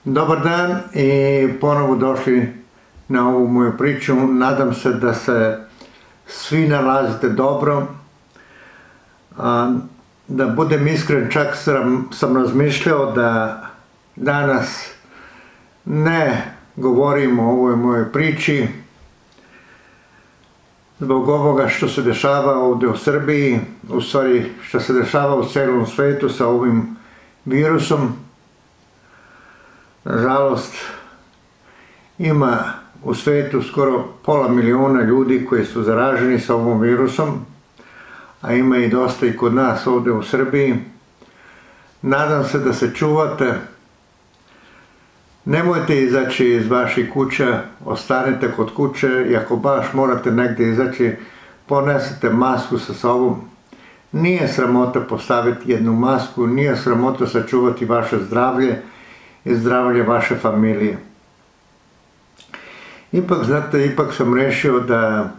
Dobar dan i ponovo došli na ovu moju priču. Nadam se da se svi nalazite dobro. Da budem iskren, čak sam razmišljao da danas ne govorim o ovoj mojoj priči zbog ovoga što se dešava ovdje u Srbiji, u stvari što se dešava u celom svetu sa ovim virusom. Nažalost, ima u svetu skoro pola miliona ljudi koji su zaraženi sa ovom virusom, a ima i dosta i kod nas ovdje u Srbiji. Nadam se da se čuvate. Nemojte izaći iz vaših kuća, ostanite kod kuće i ako baš morate negdje izaći, ponesite masku sa sobom. Nije sramota postaviti jednu masku, nije sramota sačuvati vaše zdravlje i zdravlje vaše familije. Ipak, znate, ipak sam rešio da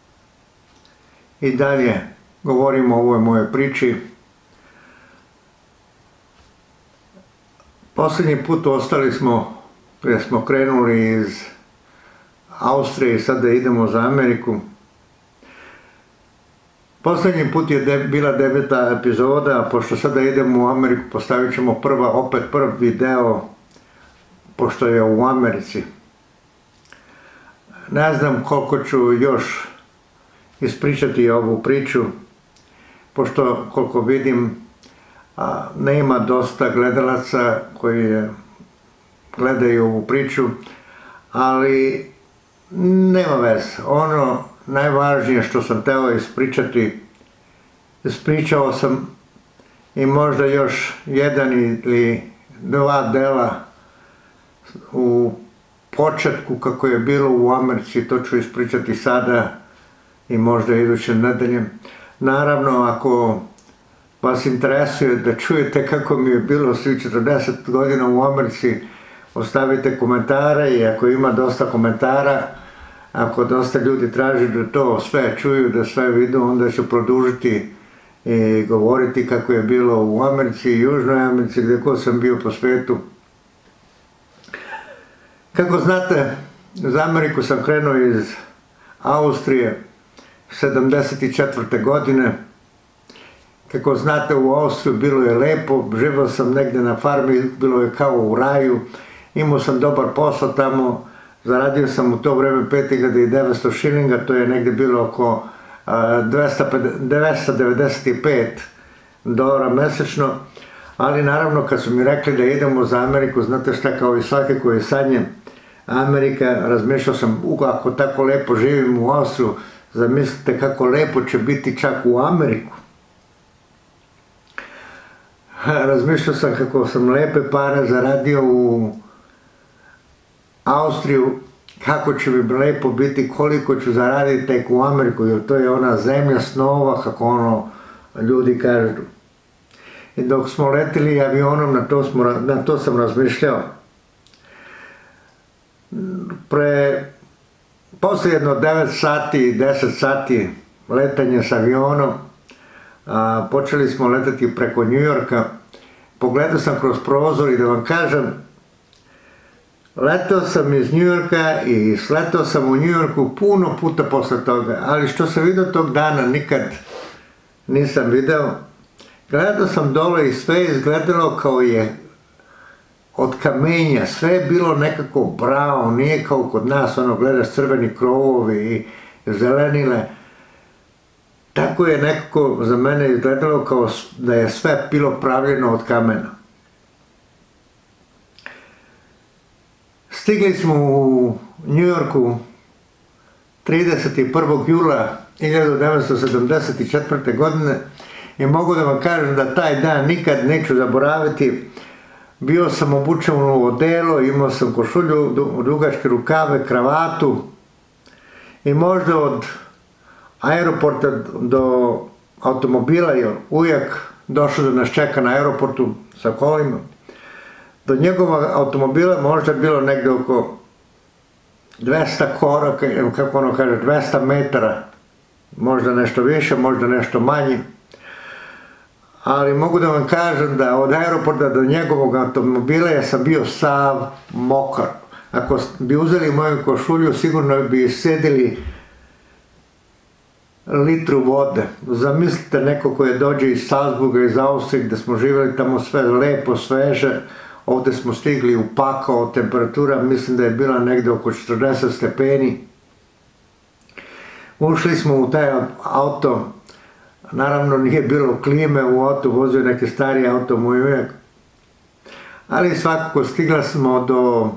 i dalje govorim o ovoj mojoj priči. Posljednji put ostali smo, jer smo krenuli iz Austrije i sada idemo za Ameriku. Posljednji put je bila 9. epizoda, a pošto sada idemo u Ameriku, postavit ćemo prvi video, pošto je u Americi. Ne znam koliko ću još ispričati ovu priču, pošto koliko vidim nema dosta gledalaca koji gledaju ovu priču, ali nema veze. Ono najvažnije što sam teo ispričati, ispričao sam i možda još jedan ili dva dela u početku kako je bilo u Americi, to ću ispričati sada i možda iduće nedelje. Naravno, ako vas interesuje da čujete kako mi je bilo svih 40 godina u Americi, ostavite komentare i ako ima dosta komentara, ako dosta ljudi traži da to sve čuju, da sve vidu, onda ću produžiti i govoriti kako je bilo u Americi i Južnoj Americi, gdje god sam bio po svetu. Kako znate, za Ameriku sam krenuo iz Austrije 74. godine. Kako znate, u Austriju bilo je lepo, živao sam negdje na farmi, bilo je kao u raju, imao sam dobar posao tamo, zaradio sam u to vreme 5.900 šilinga, to je negdje bilo oko $295 mesečno, ali naravno kad su mi rekli da idemo za Ameriku, znate šta, kao i svake koji sanje Amerika, razmišljao sam, ako tako lepo živim u Austriju, zamislite kako lepo će biti čak u Ameriku. Razmišljao sam kako sam lepe pare zaradio u Austriju, kako će mi lepo biti, koliko ću zaraditi tek u Ameriku, jer to je ona zemlja snova, kako ono ljudi kažu. I dok smo letili avionom, na to sam razmišljao. Posle jedno 9 sati, 10 sati letanje s avionom, počeli smo letati preko New Yorka. Pogledao sam kroz prozor i da vam kažem, letao sam iz New Yorka i sletao sam u New Yorku puno puta posle toga, ali što sam vidio tog dana nikad nisam video. Gledao sam dole i sve izgledalo kao je od kamenja, sve je bilo nekako bravo, nije kao kod nas, ono gledaš crveni krovovi i zelenile. Tako je nekako za mene izgledalo kao da je sve bilo pravljeno od kamena. Stigli smo u New Yorku 31. jula 1974. godine i mogu da vam kažem da taj dan nikad neću zaboraviti. Bio sam obučen u odelo, imao sam košulju, dugačke rukave, kravatu i možda od aeroporta do automobila je ujak došao da nas čeka na aeroportu sa kolima. Do njegovog automobila možda je bilo negdje oko 200 koraka, kako ono kaže, 200 metara, možda nešto više, možda nešto manje. ali mogu da vam kažem da od aeroporta do njegovog automobila ja sam bio sav mokar. Ako bi uzeli moju košulju, sigurno bi sedili litru vode. Zamislite neko koje dođe iz Salzburga, iz Austrije, gde smo živjeli tamo sve lepo, sveže. Ovde smo stigli u pakao, temperatura mislim da je bila negde oko 40 stepeni. Ušli smo u taj auto, naravno nije bilo klime u auto, vozio neki stari auto moj uvijek. Ali svakako stigla smo do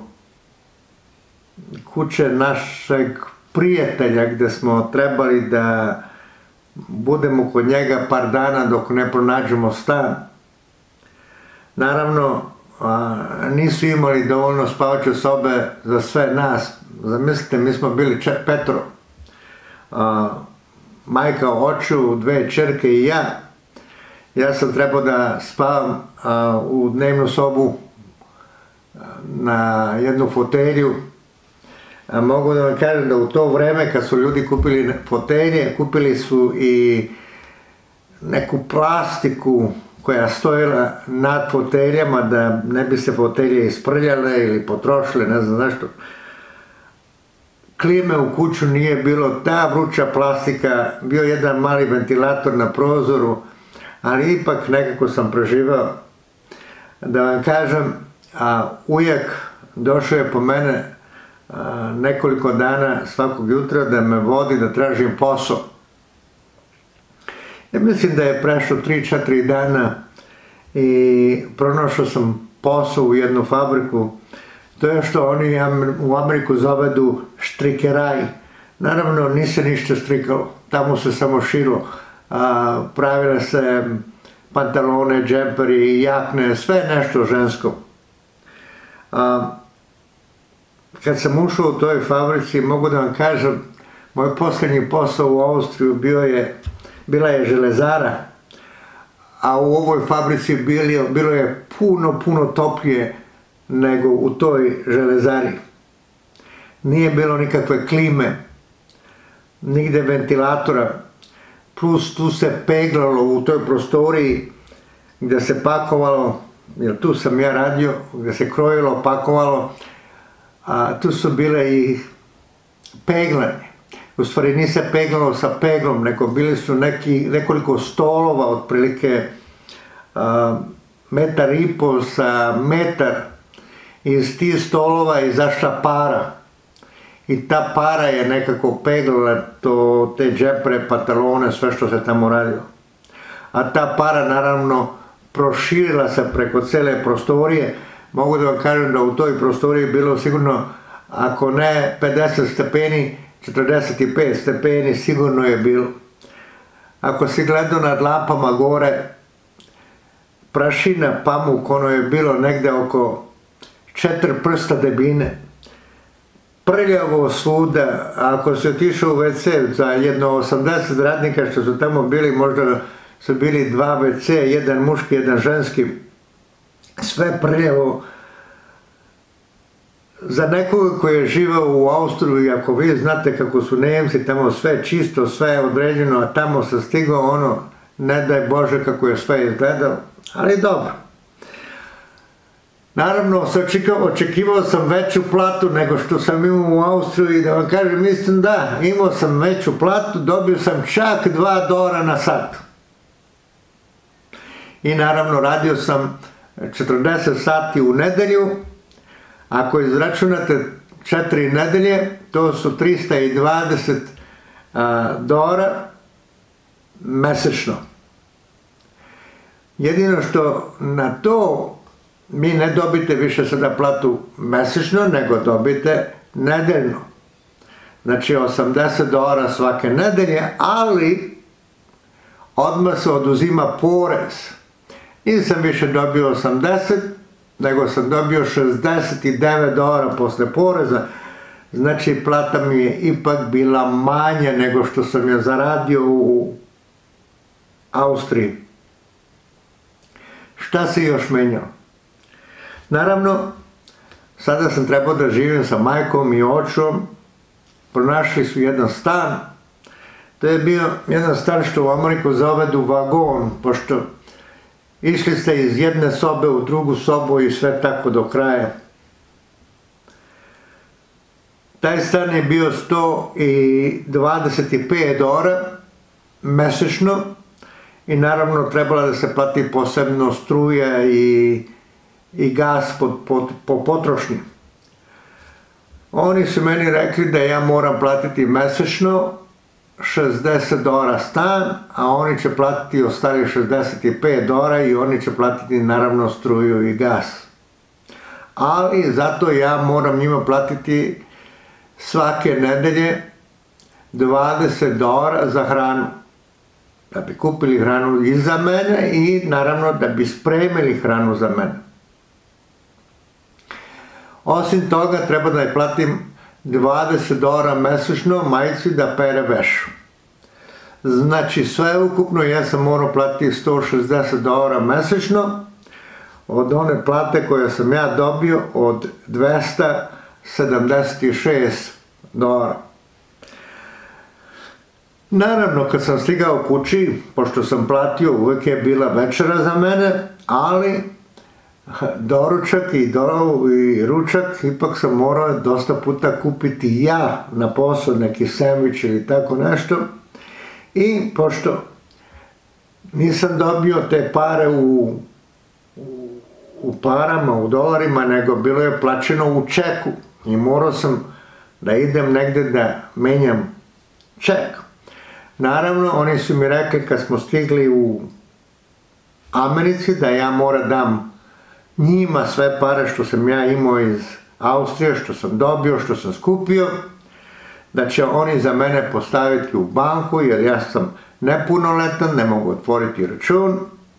kuće našeg prijatelja gde smo trebali da budemo kod njega par dana dok ne pronađemo stan. Naravno, nisu imali dovoljno spavaće sobe za sve nas. Zamislite, mi smo bili petoro. Majka, oču, dve ćerke i ja. Ja sam trebao da spavam u dnevnu sobu na jednu fotelju. Mogu da vam kažem da u to vreme kad su ljudi kupili fotelje, kupili su i neku plastiku koja stojila nad foteljama da ne bi se fotelje isprljale ili potrošile, ne znam zašto. Klime u kuću nije bilo, ta vruća plastika, bio jedan mali ventilator na prozoru, ali ipak nekako sam preživao. Da vam kažem, ujak došao je po mene nekoliko dana svakog jutra da me vodi da tražim posao. Ja mislim da je prešlo 3-4 dana i pronašao sam posao u jednu fabriku. To je što oni u Ameriku zovedu štrikeraj. Naravno, nije se ništa štrikalo, tamo se samo šilo. Pravile se pantalone, džemperi, jakne, sve nešto žensko. Kad sam ušao u toj fabrici, mogu da vam kažem, moj posljednji posao u Austriju bila je železara, a u ovoj fabrici bilo je puno toplije nego u toj železari. Nije bilo nikakve klime, nigde ventilatora, plus tu se peglalo u toj prostoriji gde se pakovalo, jer tu sam ja radio, gde se krojilo, pakovalo, tu su bile i peglane. U stvari nije se peglalo sa peglom, nego bili su nekoliko stolova, otprilike 1,5 metra sa metar. Iz tih stolova je izašla para i ta para je nekako peglala te džepre, pantalone, sve što se tamo radilo. A ta para naravno proširila se preko cele prostorije. Mogu da vam kažem da u toj prostoriji je bilo sigurno, ako ne 50 stepeni, 45 stepeni sigurno je bilo. Ako si gledao nad lampama gore, prašina, pamuk, ono je bilo negde oko 4 prsta debine. Prljavo svuda, ako si otišao u WC za jedno 80 radnika što su tamo bili, možda su bili 2 WC, jedan muški, jedan ženski, sve prljavo. Za nekoga koji je živao u Austriji, ako vi znate kako su Nemci, tamo sve čisto, sve je određeno, a tamo sam stigao ono, ne daj Bože kako je sve izgledalo, ali dobro. Naravno, očekivao sam veću platu nego što sam imao u Austriji i da vam kažem, mislim da, imao sam veću platu, dobio sam čak $2 na sat. I naravno, radio sam 40 sati u nedelju. Ako izračunate 4 nedelje, to su $320 mesečno. Jedino što na to mi ne dobite više sada platu mesečno, nego dobite nedeljno. Znači $80 svake nedelje, ali odmah se oduzima porez. Nisam više dobio 80, nego sam dobio $69 posle poreza. Znači plata mi je ipak bila manja nego što sam je zaradio u Austriji. Šta se još menjalo? Naravno, sada sam trebao da živim sa majkom i očom. Pronašli su jedan stan. To je bio jedan stan što u Ameriku zovedu vagon, pošto išli ste iz jedne sobe u drugu sobu i sve tako do kraja. Taj stan je bio $125 mesečno i naravno trebala da se plati posebno struja i gas po potrošnji. Oni su meni rekli da ja moram platiti mesečno $60 stan, a oni će platiti ostalih $65 i oni će platiti naravno struju i gas. Ali zato ja moram njima platiti svake nedelje $20 za hranu. Da bi kupili hranu i za mene i naravno da bi spremili hranu za mene. Osim toga treba da je platim $20 mesečno majci da pere vešu. Znači sve ukupno ja sam morao platiti $160 mesečno od one plate koje sam ja dobio od $276. Naravno kad sam stigao kući, pošto sam platio, uvijek je bila večera za mene, ali doručak i ručak ipak sam morao dosta puta kupiti ja na posao, neki sendvič ili tako nešto. I pošto nisam dobio te pare u parama, u dolarima, nego bilo je plaćeno u čeku i morao sam da idem negde da menjam ček. Naravno, oni su mi rekli kad smo stigli u Americi da ja moram dam njima sve pare što sam ja imao iz Austrije, što sam dobio, što sam skupio, da će oni za mene postaviti u banku jer ja sam nepunoletan, ne mogu otvoriti račun.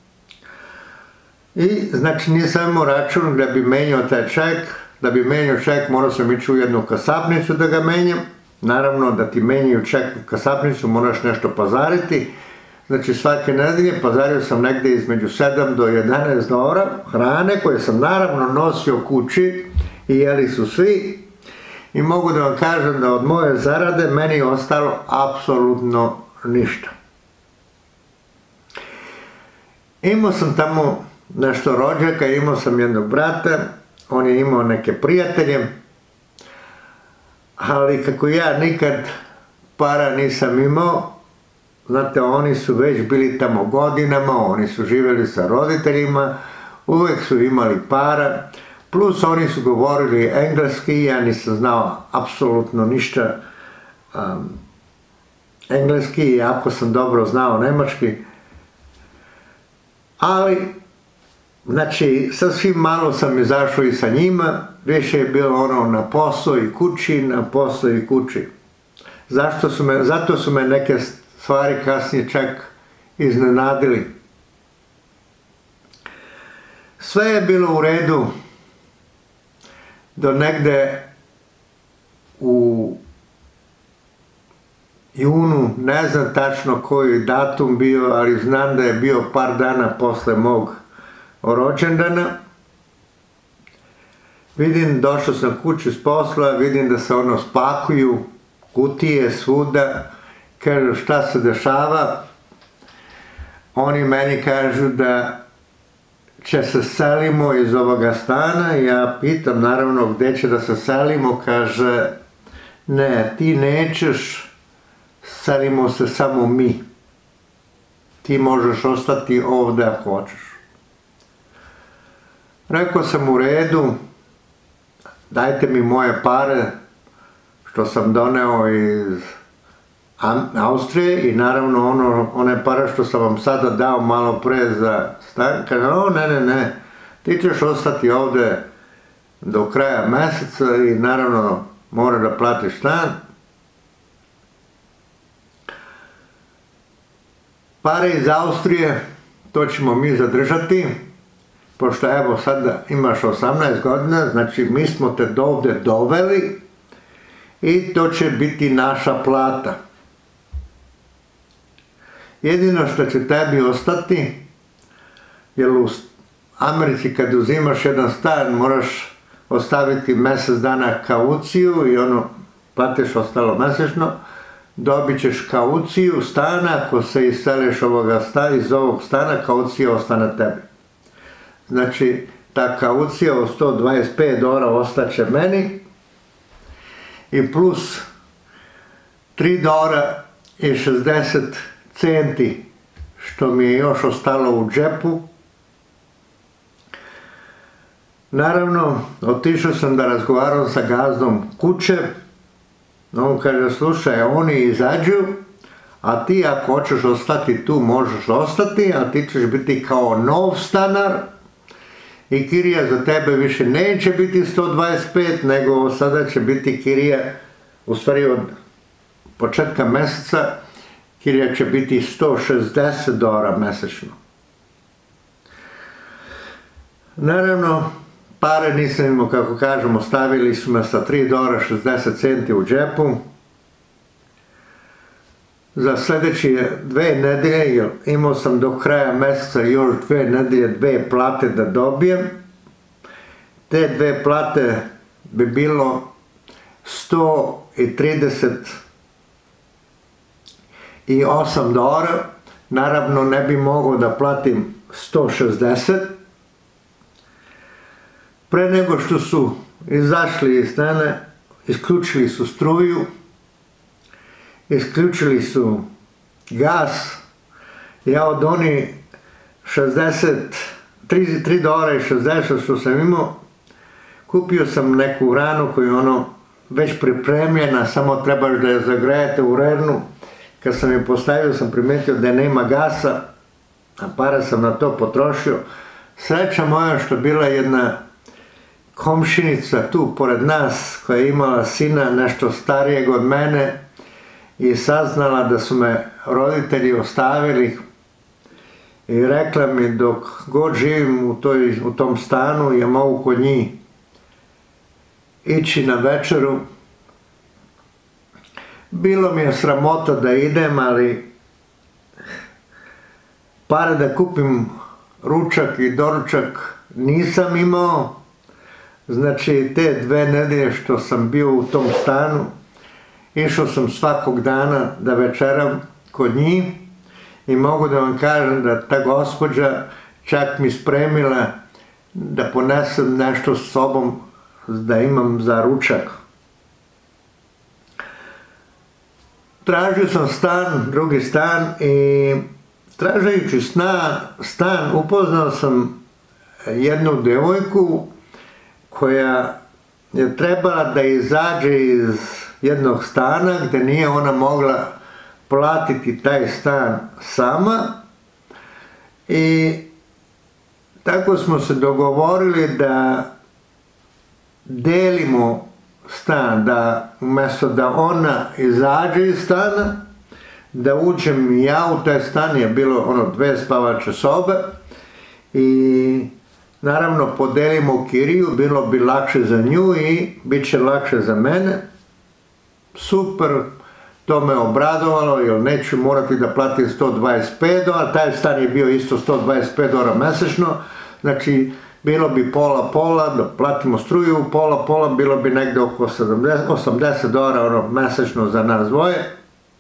I znači nisam imao račun da bi menjao taj ček. Da bi menjao ček morao sam ići u jednu kasapnicu da ga menjam. Naravno da ti menjaju ček u kasapnicu moraš nešto pazariti. Znači svake nedelje pazario sam negde između $7 do $11 hrane koje sam naravno nosio kući i jeli su svi. I mogu da vam kažem da od moje zarade meni je ostalo apsolutno ništa. Imao sam tamo nešto rođaka, imao sam jednog brata, on je imao neke prijatelje, ali kako ja nikad para nisam imao, znate, oni su već bili tamo godinama, oni su živjeli sa roditeljima, uvijek su imali para, plus oni su govorili engleski, ja nisam znao apsolutno ništa engleski, iako sam dobro znao nemački, ali, znači, sasvim malo sam izašao i sa njima, više je bilo ono na posao i kući, na posao i kući. Zato su me neke stvari kasnije čak iznenadili. Sve je bilo u redu do negde u junu, ne znam tačno koji datum bio, ali znam da je bio par dana posle mog rođendana. Vidim, došao sam kući s posla, vidim da se ono spakuju, kutije svuda, kažu šta se dešava. Oni meni kažu da će se selimo iz ovoga stana, ja pitam naravno gde će da se selimo, kaže ne, ti nećeš, selimo se samo mi, ti možeš ostati ovde ako hoćeš. Rekao sam u redu, dajte mi moje pare što sam doneo iz Austrije i naravno one pare što sam vam sada dao malo pre za stan, kaže ne, ti ćeš ostati ovde do kraja meseca i naravno mora da platiš stan. Pare iz Austrije, to ćemo mi zadržati, pošto evo sada imaš 18 godina, znači mi smo te ovde doveli i to će biti naša plata. Jedino što će tebi ostati, jer u Americi kad uzimaš jedan stan moraš ostaviti mesec dana kauciju i ono platiš ostalo mesečno, dobit ćeš kauciju stana, ako se iseliš iz ovog stana, kaucija ostane tebi. znači ta kaucija od $125 ostaće meni i plus $3.60 što mi je još ostalo u džepu. Naravno, otišao sam da razgovaram sa gazdom kuće. On kaže, slušaj, oni izađu, a ti ako hoćeš ostati tu, možeš ostati, a ti ćeš biti kao nov stanar i kirija za tebe više neće biti 125, nego sada će biti kirija, u stvari od početka mjeseca, kirija će biti $160 mjesečno. Naravno, pare nisam imao, kako kažemo, stavili su me sa $3.60 u džepu. Za sljedeće 2 nedelje, jer imao sam do kraja mjeseca još 2 nedelje, 2 plate da dobijem. Te 2 plate bi bilo $138. Naravno, ne bi mogao da platim 160. Pre nego što su izašli iz stana, isključili su struju, isključili su gas. Ja od onih $3.60 što sam imao, kupio sam neku hranu koju je već pripremljena, samo trebaš da je zagrejete u rernu. Kad sam je postavio, sam primetio da nema gasa, a para sam na to potrošio. Sreća moja što je bila jedna komšinica tu pored nas koja je imala sina nešto starijeg od mene i saznala da su me roditelji ostavili i rekla mi dok god živim u tom stanu ja mogu kod njih ići na večeru. Bilo mi je sramota da idem, ali pare da kupim ručak i doručak nisam imao. Znači, te 2 nedelje što sam bio u tom stanu, išao sam svakog dana da večeram kod njih i mogu da vam kažem da ta gospođa čak mi spremila da ponesem nešto s sobom da imam za ručak. Tražio sam stan, drugi stan i tražajući stan upoznao sam jednu devojku koja je trebala da izađe iz jednog stana gdje nije ona mogla platiti taj stan sama i tako smo se dogovorili da delimo stan, da umjesto da ona izađe iz stana, da uđem i ja u taj stan, je bilo 2 spavače sobe i naravno podelimo kiriju, bilo bi lakše za nju i bit će lakše za mene. Super, to me obradovalo jer neću morati da platim $125, taj stan je bio isto $125 mjesečno, znači bilo bi pola-pola, da platimo struju, pola-pola, bilo bi negdje oko $80 mjesečno za nas dvoje.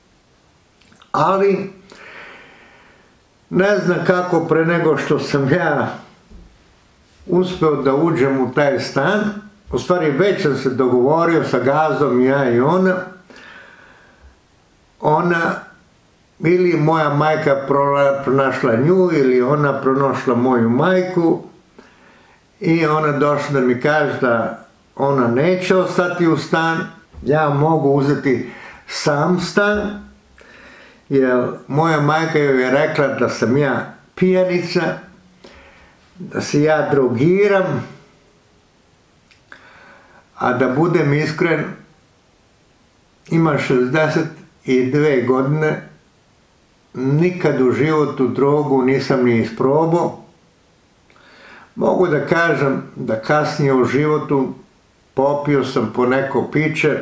Ali, ne znam kako pre nego što sam ja uspeo da uđem u taj stan, u stvari već sam se dogovorio sa gazdom, ja i ona ili moja majka pronašla nju ili ona pronašla moju majku i ona došla da mi kaže da ona neće ostati u stan, ja mogu uzeti sam stan, jer moja majka joj je rekla da sam ja pijanica, da se ja drogiram, a da budem iskren, ima 62 godine, nikad u životu drogu nisam ni isprobao. Mogu da kažem da kasnije u životu popio sam po neko piće,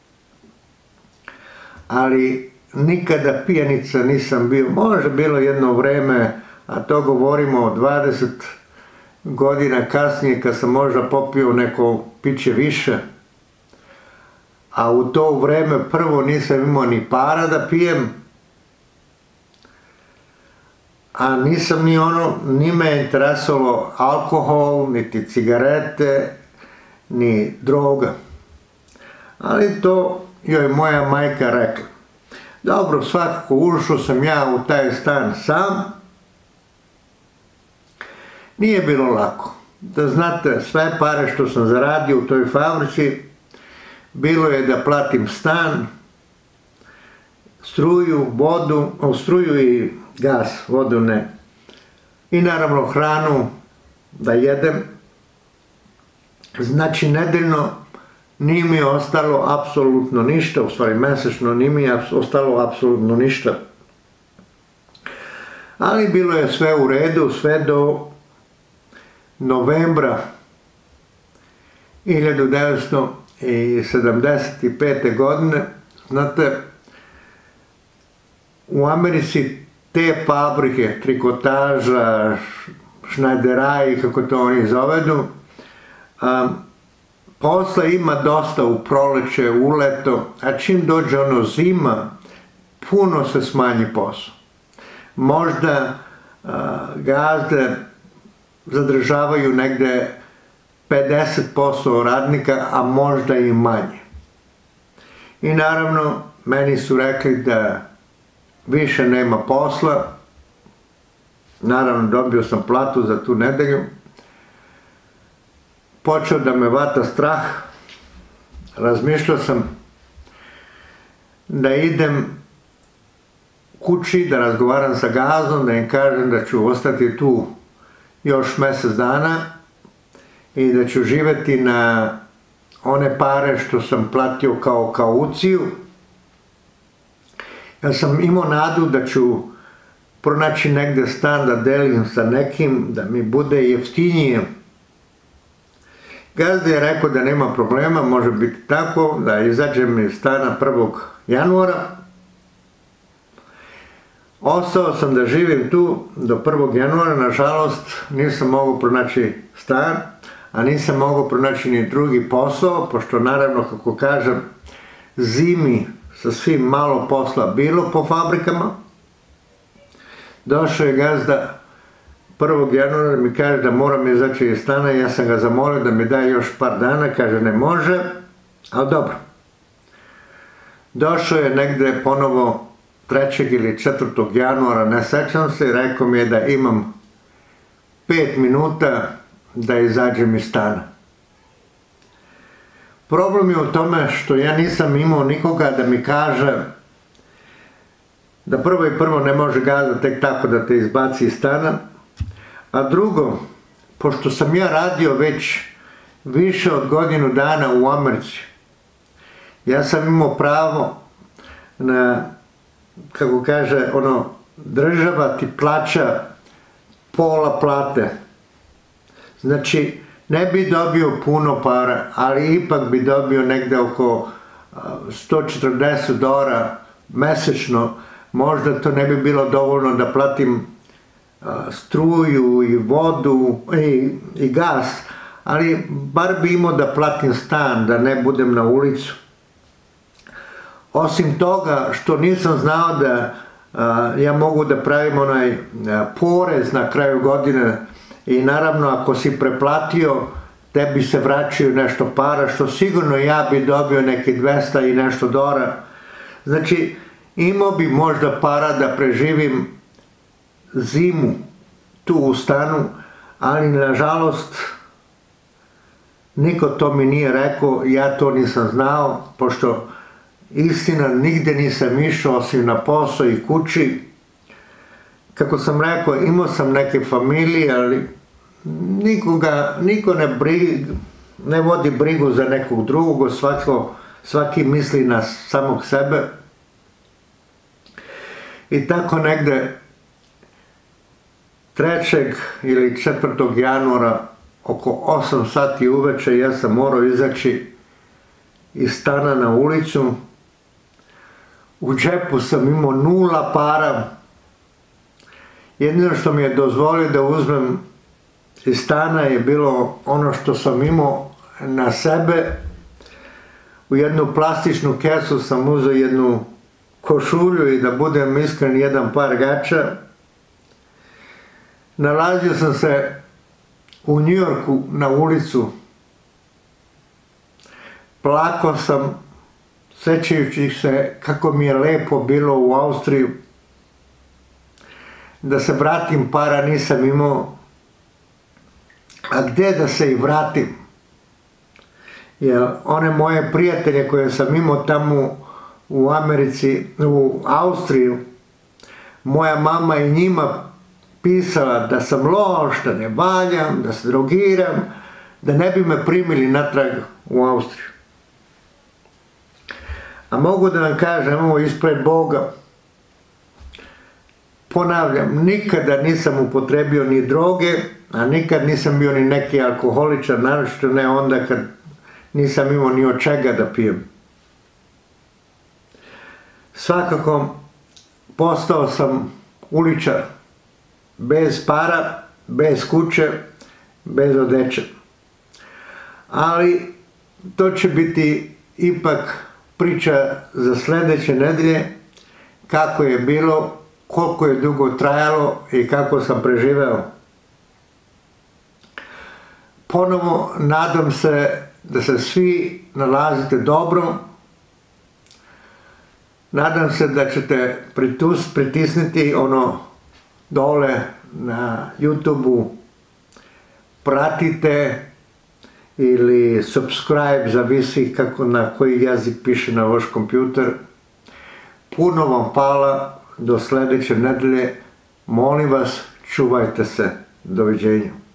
ali nikada pijanica nisam bio. Može bilo jedno vreme, a to govorimo o 20 godina kasnije kad sam možda popio neko piće više, a u to vreme prvo nisam imao ni para da pijem, a nisam ni me interesovalo alkohol, niti cigarete, ni droga. Ali to joj moja majka rekla. Dobro, svakako ušao sam ja u taj stan sam. Nije bilo lako. Da znate, sve pare što sam zaradio u toj fabrici, bilo je da platim stan, struju i gas, vodu ne. I naravno hranu da jedem. Znači nedeljno nije mi ostalo apsolutno ništa, u stvari mesečno nije mi ostalo apsolutno ništa. Ali bilo je sve u redu, sve do novembra 1975. godine. Znate, u Americi te fabrike, trikotaža, šnajderaji, kako to oni zovedu, posla ima dosta u proleće, u leto, a čim dođe ono zima, puno se smanji posao. Možda gazde zadržavaju negde 50% radnika, a možda i manje. I naravno, meni su rekli da više nema posla. Naravno, dobio sam platu za tu nedelju. Počeo da me vata strah. Razmišljao sam da idem kući, da razgovaram sa gazdom, da im kažem da ću ostati tu još mjesec dana i da ću živjeti na one pare što sam platio kao kauciju. Ja sam imao nadu da ću pronaći negde stan da delim sa nekim, da mi bude jeftinije. Gazda je rekao da nema problema, može biti tako, da izađem iz stana 1. januara. Ostao sam da živim tu do 1. januara, nažalost nisam mogao pronaći stan, a nisam mogao pronaći ni drugi posao, pošto naravno, kako kažem, zimi sa svim malo posla bilo po fabrikama. Došao je gazda 1. januara, mi kaže da moram izaći iz stana, ja sam ga zamolio da mi daje još par dana, kaže ne može, ali dobro. Došao je negde ponovo 3. ili 4. januara, ne sećam se, rekao mi je da imam 5 minuta da izađem iz stana. Problem je u tome što ja nisam imao nikoga da mi kaže da prvo ne može gazda tek tako da te izbaci iz stana, a drugo, pošto sam ja radio već više od godinu dana u Americi, ja sam imao pravo na, kako kaže, država ti plaća pola plate. Znači, ne bi dobio puno para, ali ipak bi dobio negde oko $140 mesečno. Možda to ne bi bilo dovoljno da platim struju i vodu i gas, ali bar bi imao da platim stan, da ne budem na ulicu. Osim toga što nisam znao da ja mogu da pravim onaj porez na kraju godine i naravno ako si preplatio tebi se vraćaju nešto para, što sigurno ja bi dobio neki 200 i nešto $. Znači imao bi možda para da preživim zimu tu u stanu, ali nažalost niko to mi nije rekao, ja to nisam znao, pošto istina nigde nisam išao osim na posao i kući. Kako sam rekao, imao sam neke familije, ali niko ne vodi brigu za nekog drugog, svaki misli na samog sebe. I tako negde 3. ili 4. januara oko 8 sati uveče ja sam morao izaći iz stana na ulicu. U džepu sam imao 0 para. Jedino što mi je dozvolio da uzmem iz stana je bilo ono što sam imao na sebe. U jednu plastičnu kesu sam uzeo jednu košulju i da budem iskren 1 par gaća. Nalazio sam se u Njujorku na ulicu. Plakao sam, sećajući se kako mi je lepo bilo u Austriji. Da se vratim, para nisam imao. A gde da se i vratim? Jer one moje prijatelje koje sam imao tamo u Americi, u Austriji, moja mama i njima pisala da sam loš, da ne valjam, da se drogiram, da ne bi me primili natrag u Austriju. A mogu da vam kažem ovo ispred Boga, ponavljam, nikada nisam upotrebio ni droge, a nikad nisam bio ni neki alkoholičar, naročito ne onda kad nisam imao ni od čega da pijem. Svakako postao sam uličar, bez para, bez kuće, bez odeće. Ali to će biti ipak priča za sljedeće nedelje, kako je bilo, koliko je dugo trajalo i kako sam preživeo. Ponovo nadam se da se svi nalazite dobro. Nadam se da ćete pritisniti ono dole na YouTube-u, pratite ili subscribe, zavisi kako na koji jezik piše na vaš kompjuter. Puno vam hvala, do sljedeće nedelje. Molim vas, čuvajte se. Doviđenja.